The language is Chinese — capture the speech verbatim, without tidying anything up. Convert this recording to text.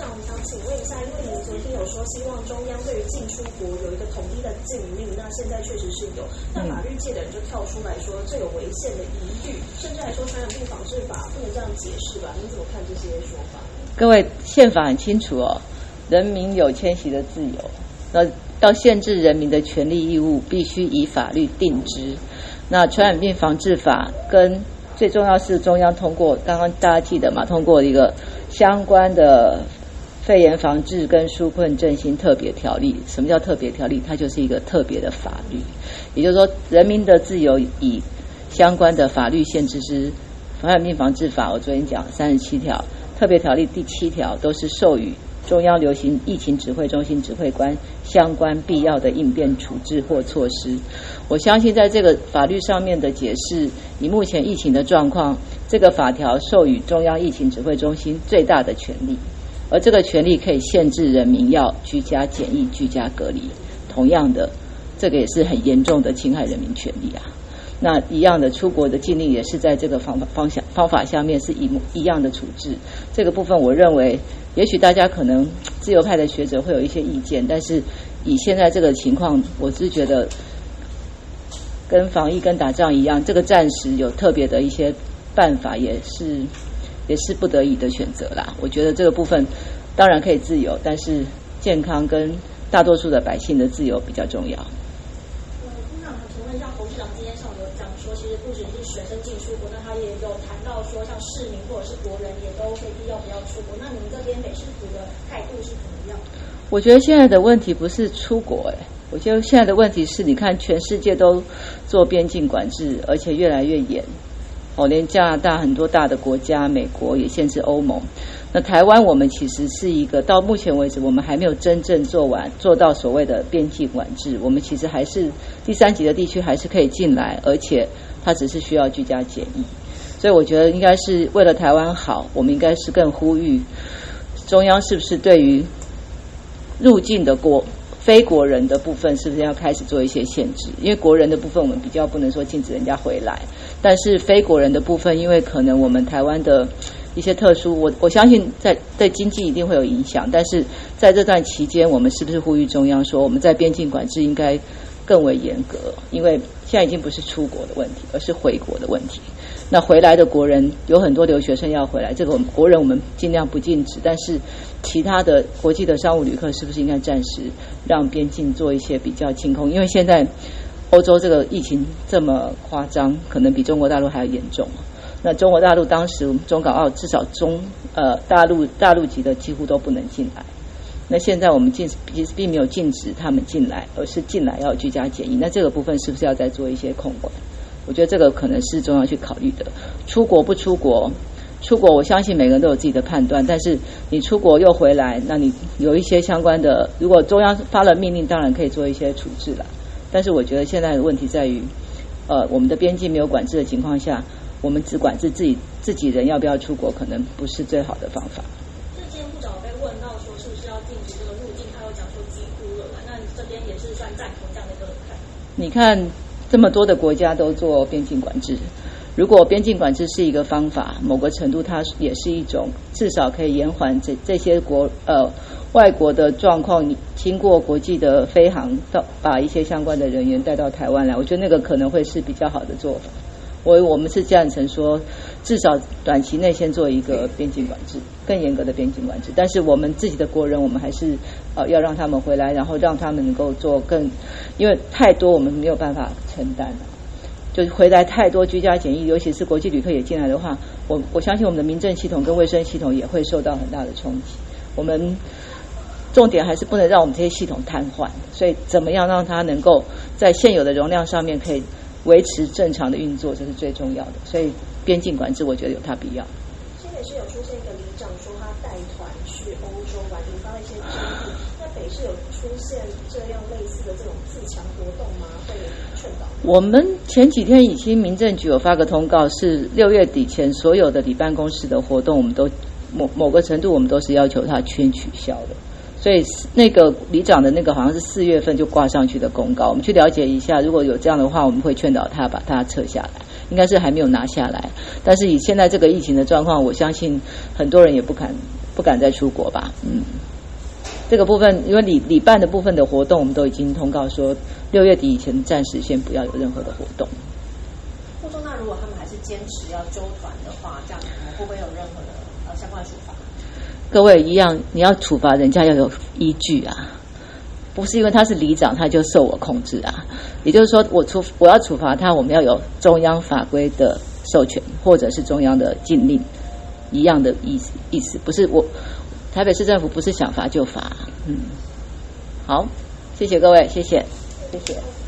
长，我们想请问一下，因为您昨天有说希望中央对于进出国有一个统一的禁令，那现在确实是有，那法律界的人就跳出来说这有违宪的疑虑，甚至还说传染病防治法不能这样解释吧？您怎么看这些说法？ 各位，宪法很清楚哦，人民有迁徙的自由，那要限制人民的权利义务，必须以法律定之。那传染病防治法跟最重要是中央通过，刚刚大家记得嘛，通过一个相关的肺炎防治跟纾困振兴特别条例。什么叫特别条例？它就是一个特别的法律，也就是说人民的自由以相关的法律限制之。传染病防治法我昨天讲三十七条，特别条例第七条都是授予中央流行疫情指挥中心指挥官相关必要的应变处置或措施。我相信在这个法律上面的解释，以目前疫情的状况，这个法条授予中央疫情指挥中心最大的权利，而这个权利可以限制人民要居家检疫、居家隔离。同样的，这个也是很严重的侵害人民权利啊。那一样的，出国的禁令也是在这个方法方向方法下面是一一样的处置。这个部分，我认为，也许大家可能自由派的学者会有一些意见，但是以现在这个情况，我是觉得跟防疫跟打仗一样，这个暂时有特别的一些办法，也是也是不得已的选择啦。我觉得这个部分当然可以自由，但是健康跟大多数的百姓的自由比较重要。 其实不只是学生进出国，那他也有谈到说，像市民或者是国人也都可以要不要出国。那你们这边北市府的态度是怎么样？ 我觉得现在的问题不是出国，哎，我觉得现在的问题是，你看全世界都做边境管制，而且越来越严。哦，连加拿大很多大的国家，美国也限制欧盟。那台湾我们其实是一个到目前为止，我们还没有真正做完做到所谓的边境管制。我们其实还是第三级的地区还是可以进来，而且它只是需要居家检疫。所以我觉得应该是为了台湾好，我们应该是更呼吁中央是不是对于入境的国非国人的部分是不是要开始做一些限制？因为国人的部分我们比较不能说禁止人家回来，但是非国人的部分，因为可能我们台湾的一些特殊，我我相信在对经济一定会有影响，但是在这段期间，我们是不是呼吁中央说，我们在边境管制应该更为严格？因为现在已经不是出国的问题，而是回国的问题。那回来的国人有很多留学生要回来，这个我们国人我们尽量不禁止，但是其他的国际的商务旅客是不是应该暂时让边境做一些比较清空？因为现在欧洲这个疫情这么夸张，可能比中国大陆还要严重。那中国大陆当时中港澳至少中呃大陆大陆籍的几乎都不能进来。那现在我们禁其实并没有禁止他们进来，而是进来要居家检疫。那这个部分是不是要再做一些控管？我觉得这个可能是中央去考虑的。出国不出国，出国我相信每个人都有自己的判断，但是你出国又回来，那你有一些相关的，如果中央发了命令，当然可以做一些处置啦。但是我觉得现在的问题在于，呃，我们的边境没有管制的情况下，我们只管制自己自己人要不要出国，可能不是最好的方法。 这今天部长被问到说是不是要禁止这个入境，他有讲说几乎了嘛？那你这边也是算赞同这样的一个看法？ 你看这么多的国家都做边境管制，如果边境管制是一个方法，某个程度它也是一种至少可以延缓这这些国呃外国的状况，你经过国际的飞航到把一些相关的人员带到台湾来，我觉得那个可能会是比较好的做法。我我们是赞成说，至少短期内先做一个边境管制，更严格的边境管制。但是我们自己的国人，我们还是呃要让他们回来，然后让他们能够做更，因为太多我们没有办法承担了。就回来太多居家检疫，尤其是国际旅客也进来的话，我我相信我们的民政系统跟卫生系统也会受到很大的冲击。我们重点还是不能让我们这些系统瘫痪，所以怎么样让它能够在现有的容量上面可以维持正常的运作，这是最重要的。所以边境管制我觉得有它必要。 新北市有出现一个里长说他带团去欧洲玩，引发了一些争议。那北市有出现这样类似的这种自强活动吗？会劝导？ 我们前几天已经民政局有发个通告，是六月底前所有的里办公室的活动，我们都某某个程度我们都是要求他全取消的。所以那个里长的那个好像是四月份就挂上去的公告，我们去了解一下，如果有这样的话，我们会劝导他把它撤下来。应该是还没有拿下来，但是以现在这个疫情的状况，我相信很多人也不敢不敢再出国吧。嗯，这个部分因为礼礼办的部分的活动，我们都已经通告说六月底以前暂时先不要有任何的活动。 或者那如果他们还是坚持要揪团的话，这样我们会不会有任何的呃相关的处罚？ 各位一样，你要处罚人家要有依据啊，不是因为他是里长他就受我控制啊。也就是说，我处我要处罚他，我们要有中央法规的授权，或者是中央的禁令，一样的意思意思，不是我台北市政府不是想罚就罚。嗯，好，谢谢各位，谢谢，谢谢。